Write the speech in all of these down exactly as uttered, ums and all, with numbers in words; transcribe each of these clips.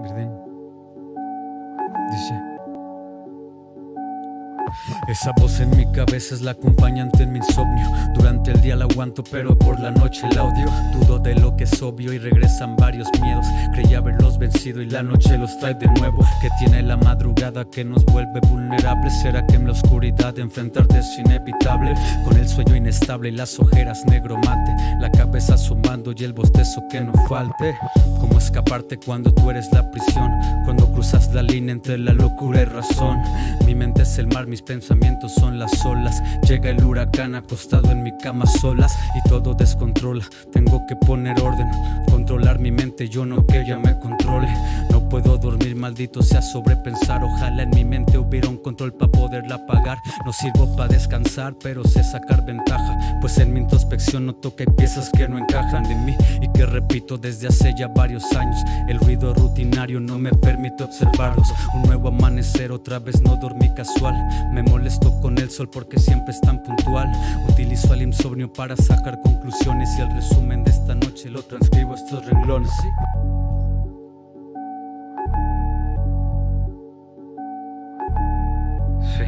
Verdín. Dice: esa voz en mi cabeza es la acompañante en mi insomnio. Durante el día la aguanto, pero por la noche la odio. Dudo de lo que es obvio y regresan varios miedos. Creía haberlos vencido y la noche los trae de nuevo. Que tiene la madrugada que nos vuelve vulnerables. ¿Será que en la oscuridad enfrentarte es inevitable? Con el sueño inestable y las ojeras negro mate, la cabeza asomando y el bostezo que no falte. ¿Cómo escaparte cuando tú eres la prisión? Cuando cruzas la línea entre la locura y razón. Mi mente es el mar, mis pensamientos son las olas. Llega el huracán acostado en mi cama solas y todo descontrola. Tengo que poner orden, controlar mi mente, yo no que ella me controle. No puedo dormir, maldito sea sobrepensar. Ojalá en mi mente hubiera un control para poderla apagar. No sirvo para descansar, pero sé sacar ventaja, pues en mi introspección noto que hay piezas que no encajan en mí y que repito desde hace ya varios años. El ruido rutinario no me permite observarlos. Un nuevo amanecer, otra vez no dormí casual. Me molesto con el sol porque siempre es tan puntual. Utilizo el insomnio para sacar conclusiones y el resumen de esta noche lo transcribo a estos renglones. ¿Sí? Sí.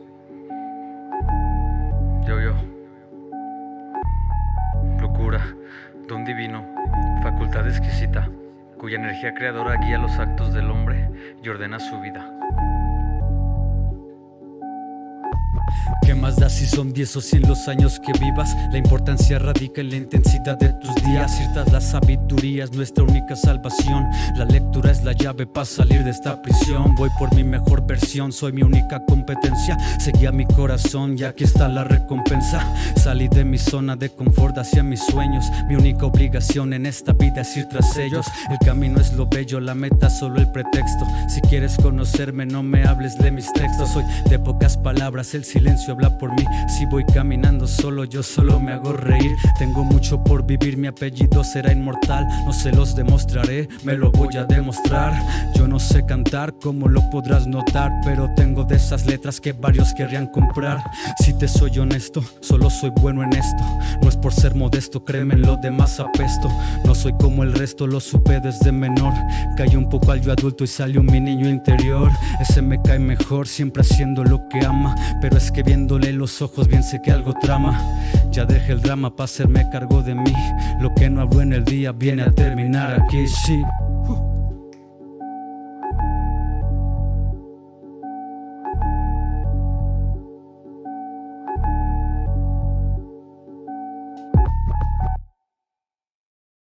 Yo, yo. Locura, don divino, facultad exquisita, cuya energía creadora guía los actos del hombre y ordena su vida. ¿Qué más da si son diez o cien los años que vivas? La importancia radica en la intensidad de tus días. Ciertas la sabiduría es nuestra única salvación. La lectura es la llave para salir de esta prisión. Voy por mi mejor versión, soy mi única competencia. Seguí a mi corazón y aquí está la recompensa. Salí de mi zona de confort hacia mis sueños. Mi única obligación en esta vida es ir tras ellos. El camino es lo bello, la meta solo el pretexto. Si quieres conocerme no me hables de mis textos. Soy de pocas palabras, el silencio habla por mí. Si voy caminando solo, yo solo me hago reír. Tengo mucho por vivir, mi apellido será inmortal. No se los demostraré, me lo voy a demostrar. Yo no sé cantar, como lo podrás notar, pero tengo de esas letras que varios querrían comprar. Si te soy honesto, solo soy bueno en esto. No es por ser modesto, créeme, en lo demás apesto. No soy como el resto, lo supe desde menor. Caí un poco al yo adulto y salió mi niño interior. Ese me cae mejor, siempre haciendo lo que ama. Pero es que viéndole los ojos bien sé que algo trama. Ya dejé el drama para hacerme cargo de mí. Lo que no hablo en el día viene a terminar aquí, sí.